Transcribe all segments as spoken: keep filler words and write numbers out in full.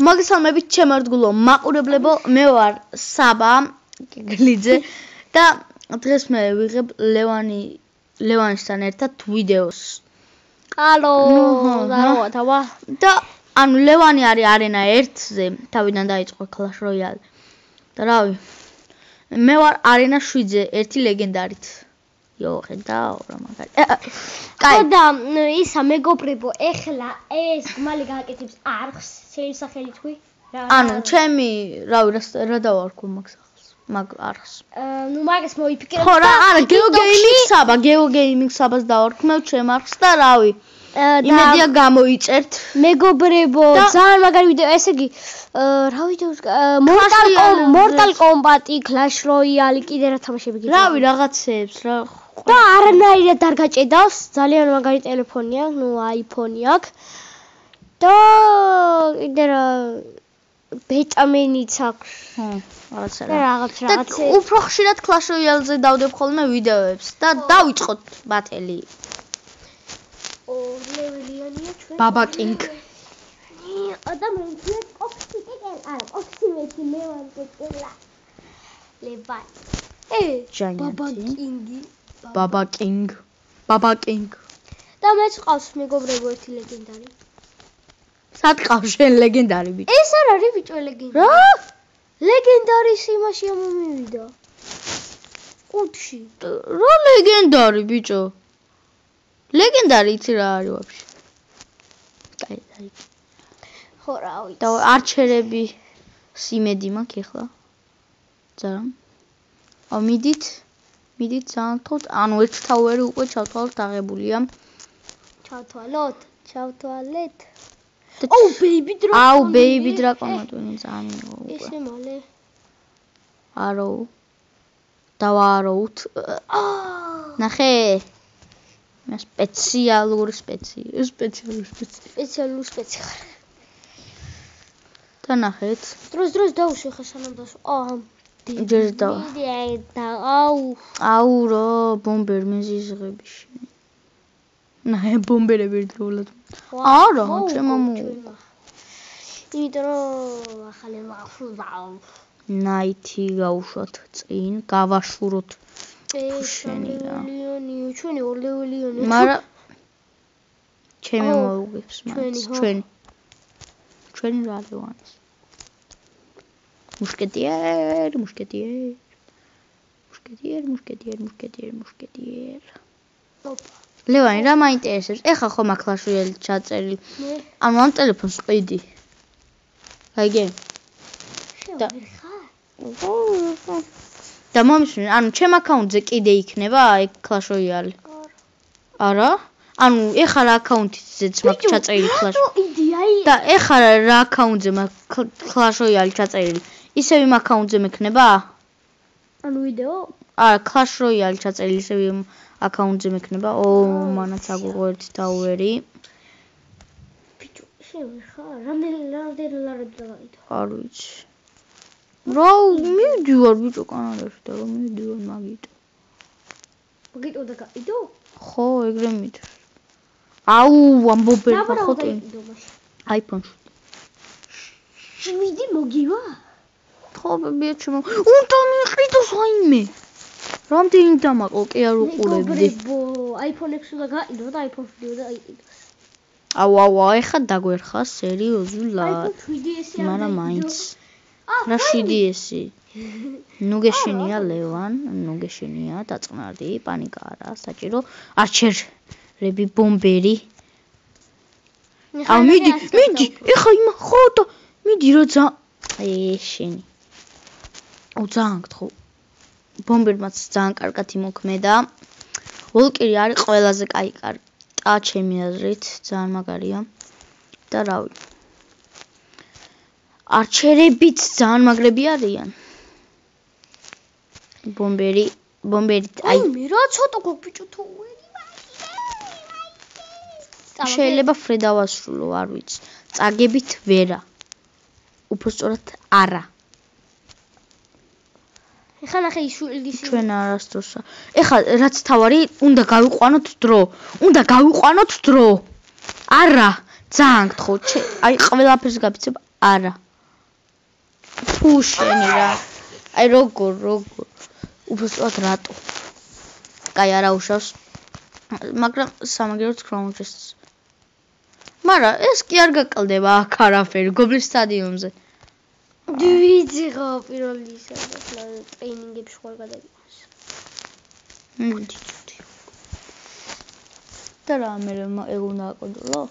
მოგესალმებით ჩემო ერთგულო მაყურებლებო, მე ვარ საბა გეგლიძე და დღეს მე ვიღებ ლევანი ლევანისთან ერთად ვიდეოს. Алло, здорово, თავა. და ანუ ლევანი არის არენა ერთზე, თავიდან დაიწყო Clash Royale. და რავი, მე ვარ არენა შვიდზე, ერთი ლეგენდარით. იო, ხედავ რა მაგარი. კაი. და ისა მეგობრებო, ეხლა ეს გმალი გააკეთებს არხს, შეიძლება სახელი თქვი? ანუ ჩემი, რავი, რა დავარქვა მაგ სახელს, მაგ არხს. ნუ მაგას მოიფიქრე. ხო რა, არა, Geo Gaming საბა, Geo Gaming საბას დავარქმევ ჩემ არხს და რავი. იმედია გამოიწერთ. მეგობრებო, ძალიან მაგარი ვიდეო, ესე იგი, რა ვიდეოს Mortal Mortal Kombat, Clash Royale, კიდე რა თამაშები გიწევთ? რავი, რაღაცეებს რა. და არანაირად არ გაჭედავს, ძალიან მაგარი ტელეფონია, ნუ iPhone-ი აქვს. და კიდე რა ბეტამენიც აქვს. ხო, რაღაცა რა. რაღაც რაღაც. და უფრო ხშირად Clash Royale-ზე დავდებ ხოლმე ვიდეოებს და დავიწყოთ ბათელი. ორლეველიანია ჩვენ. Baba King. ადამიანს ოქსიგენი, არა, ოქსიმეთი მე ვარ გეტყვა. ლევან. ე, Baba King. Baba King. Baba King. და მეც ყავს მეგობრებო ერთი ლეგენდარი. სად ყავს შენ ლეგენდარი ბიჭო? ეს არ არის ბიჭო ლეგენდარი. რა? ლეგენდარის იმაში მომივიდა. ყუთში. რა ლეგენდარი ბიჭო? ლეგენდარი იცი რა არის ვაფშე? კაი, აი. ხო რა ვიცი. და არჩერები სიმედი მაქვს ეხლა. ძალიან. აუ მიდით. მიდით ზანთოთ, ანუ ერთ თავერი უკვე ჩავთვალოთ აღებულია. ჩავთვალოთ, ჩავთვალეთ. აუ ბეიბი დრაკონი. აუ ბეიბი დრაკონი თქვენი ძალიან მიიღო უკვე. ესე მალე. არო. დავააროთ. აა. ნახე. მე სპეციალური სპეციალური სპეციალური სპეციალური სპეციალური. და ნახეთ. დროს დროს დაუშვი ხა სანამ დასვა. აა. ჯერ და. აუ. აუ რა, ბომბერ მეზიზღები შენ. ნახე ბომბერები ერთგულად. არა, ჩემო მო. იმიტომ რომ ახალი მახსოვდა. ნაითი გავუშვათ წინ, გავაშუროთ. შენი რა. ჩვენი ორლეველიანი. მაგრამ ჩემი მოუგებს მას. ჩვენი. ჩვენი რა ლევანის. მუშკეტიერ, მუშკეტიერ. მუშკეტიერ, მუშკეტიერ, მუშკეტიერ, მუშკეტიერ. ოპა. ლევანი რა მაინტერესებს? ეხა ხომ აქ Clash Royale ჩაწერილი. ანუ ამ ტელეფონს ყიდი. გაიგე? და და მომისმენ, ანუ ჩემ აკაუნტზე კიდე იქნება აი Clash Royale. არა? ანუ ეხა რა აკაუნტზეც მაქვს ჩაწერილი Clash. და ეხა რა აკაუნტზე მაქვს Clash Royale ჩაწერილი. ისევ იმ აკაუნტზე მექნება? ანუ ვიდეო? არა, Clash Royale ჩაწერილი ისევ იმ აკაუნტზე მექნება. ო, მანაც აგუღო ერთი თავერი. ბიჭო, შენ ხარ? რამდენი რამდენი ლარი დავაიდო? არ ვიცი. რა, მივდივარ ბიჭო კანადაში და რომ მივდივარ მაგიტო. მაგიტო და გაიდო? ხო, ეგრე მით. აუ, ამბობენ ხო ტი. iPhone. შვიდი მოგივა? ხო, ბიჭო, უნდა მიყიდო საიმე. რამდენი დამაყო, კი არ უყურებდი. მეგობრებო, iPhone ექვსი და გაიდო და iPhone შვიდი და აიყიდო. აუ, აუ, ეხა დაგვერხა სერიოზულად. iPhone შვიდი ესი არ მაგრამ მაინც. რა შვიდი ესი? ნუ გეშინია ლევან, ნუ გეშინია დაწყნარდი, პანიკა არა, საჭირო არჩერები, ბომბერი. აუ მიდი, მიდი, ეხა იმა ხო და მიდი რა ძა. აი შენი. აუ ძალიან გთხოვ. ბომბერმაც ძალიან კარგად იმოქმედა. ვოლკერი არის ყველაზე კაი კარტა ჩემი აზრით, ძალიან მაგარია. და რავი. არჩერებიც ძალიან მაგრები არიან. ბომბერი, ბომბერი აი მე რა ცოტა გობიჭო თოვერი. შეიძლება ფრედავასრულო, არ ვიცი. წაგებით ვერა. უფრო სწორად არა. ეხლა ნახე ისულის ჩვენ არასდროს. ეხლა რაც თავარი, უნდა გავიყვანოთ დრო. უნდა გავიყვანოთ დრო. არა, ძალიან გთხოვ, აი ყველაფერს გაბიცებ. არა. თუ შენი რა. აი როგორ, როგორ. უბრალოდ რატო? კაი არა უშავს. მაგრამ სამაგეროც Crown Chests. მაგრამ ეს კი არ გაკლდება აქ არაფერი გობლის სტადიუმზე. ვიცი ხო პირველი ისა და ტრეინინგებში ხوار გადაგიყავს. მოდი ჩუდი. და რა მე ეგ უნდა აკონტროლო?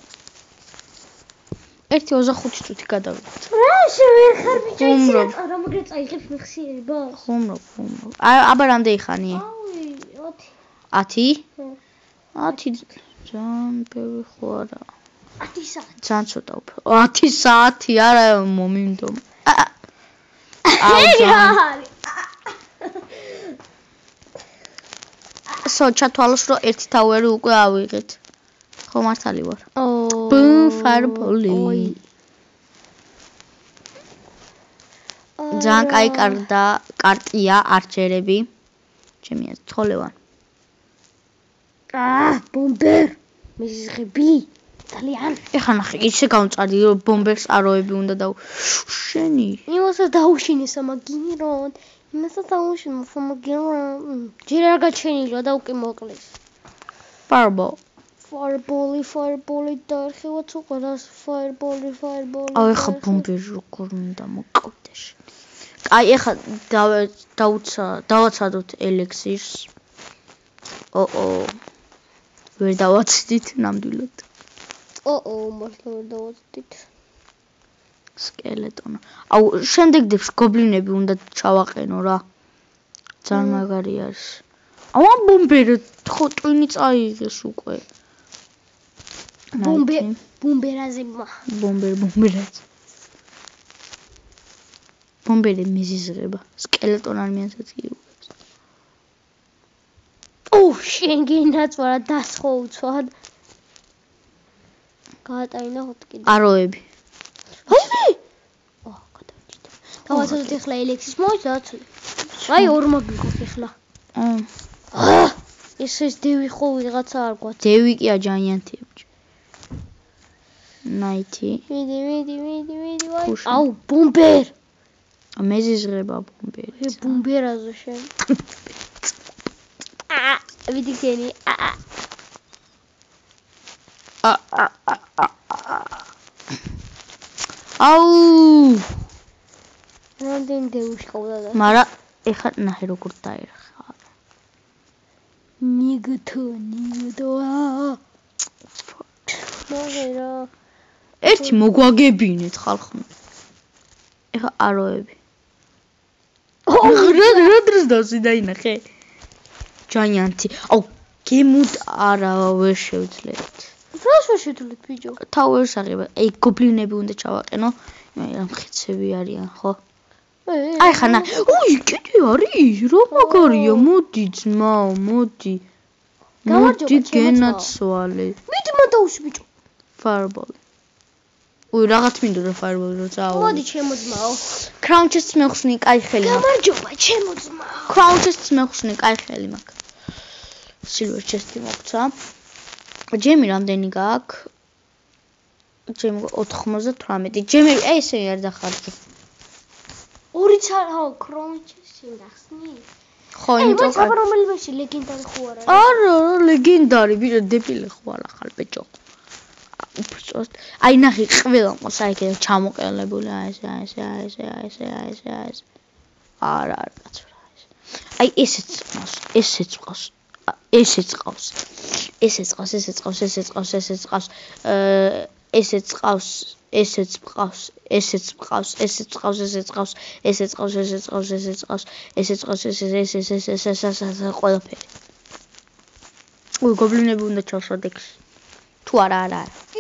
ერთი ოცდახუთი წუთი გადავიღოთ. რა შევეხარ ბიჭო ისე არა მაგრამ წაიღებს მეხსიერება. ხუმრობ, ხუმრობ. აბა რამდენი ხანი? ავი ათი. ათი? ათი ძალიან ბევრი ხო არა. ათი საათი. ძალიან ცოტა უფრო. ათი საათი არა მომინდომ. სო ჩათვალოს რომ ერთი ტაუერი უკვე ავიღეთ. ხო მართალი ვარ. ო ფარბოლი. ძალიან კაი კარდა კარტია არჩერები. ჩემი ცხოველან. აა ბომბერ. მეზღები. ძალიან. ეხლა ნახე, ისე გამწარდი რომ ბომბერს აროები უნდა და შენი. იმასაც დაუშინე სამაგიეროდ. იმასაც დაუშინე სამაგიეროდ. ჯერ არ გაჩენილა და უკვე მოკლეს. Fireball. Fireball, fireball და ხევაც უყურას fireball, fireball. აი ხა ბომბერი როგორ მინდა მოკვდეს. აი ეხლა დაუცა დავაცადოთ ელექსირს. ო-ო. ვერ დავაცდით ნამდვილად. ო-ო, მართლა ვერ დავაცდით. სკელეტონა. აუ, შემდეგ დებს გობლინები უნდა ჩავაყენო რა. ძალიან მაგარი არის. აუ, ამ ბომბერი ხო ტვინი წაიღეს უკვე. ბომბე, ბომბერაზებმა. ბომბერ, ბომბერაზ. ბომბერი მიზიზღება. სკელეტონ არმიანსაც კი უყევს. ო, შენგენაც ვარა დასხო უცვად. გაატაინა ხოთ კიდე. აროები. აი! ო, გადავჭით. დავაცადოთ ახლა ელექსის მოიცადოთ. აი ორმა გიყოს ახლა. აა. ეს ეს დევი ხო ვიღაცა არ გვაქვს. დევი კი აჯანიანთია ბიჭო. ნაითი. ვიდი, ვიდი, ვიდი, ვიდი, ვაი. აუ, ბომბერ. მეზიზღება ბომბერი. ე ბომბერაზო შენ. აა, ვიდი ქენი. აა. აუ რამდენი დევი ყავდა და მარა ეხლა ნახე როგორ დაერხა ნიგთო ნიგთო მოგერა ერთი მოგვაგებინეთ ხალხო ეხლა აროები რა რა დროს დავსი დაინახე ჯაიანთი აუ გემუდ არა ვერ შევძლებთ რას ვერ შევძლებთ ბიჭო ტაუერს აღება აი გობლინები უნდა ჩავაყენო რა მხეცები არიან ხო აი ხანა უი კიდე არის რა მაგარია მოდი ძმაო მოდი მოდი გენაცვალე მიდი მოდაუშვი ბიჭო Fireball უი რაღაც მინდოდა Fireball რო წავა მოდი ჩემო ძმაო Crown Chests მეხსნი კაი ხელი გამარჯობა ჩემო ძმაო Crown Chests მეხსნი კაი ხელი მაქვს Silver Chest-ი მოგცა ჯემი რამდენი გააქვს ჯემი ოთხმოცდათვრამეტი ჯემი აი ესე არ დახარჯე ორი ცალო Crown Chest-ი ნახსნი ხო იმიტომ რომ აბა რომელიმეში ლეგენდარი ხო არა არა ლეგენდარი ბიჭო დებილი ხო არ ახალ ბიჭო უბრალოდ აი ნახე ყველა ყოს აი კიდე ჩამოყელებული აი ესე აი ესე აი ესე აი ესე აი ესე აი ესე არა არა კაცო აი ესეც ყავს ესეც ყავს ესეც ყავს ესეც ყავს ესეც ყავს ესეც ყავს ესეც ყავს ესეც ყავს ესეც ყავს ესეც ყავს ესეც ყავს ესეც ყავს ესეც ყავს ესეც ყავს ესეც ყავს ესეც ყავს ესეც ესეც ესეც ესეც ყველაფერი უი გობლინები უნდა ჩავსვათ ექს თუ არა არა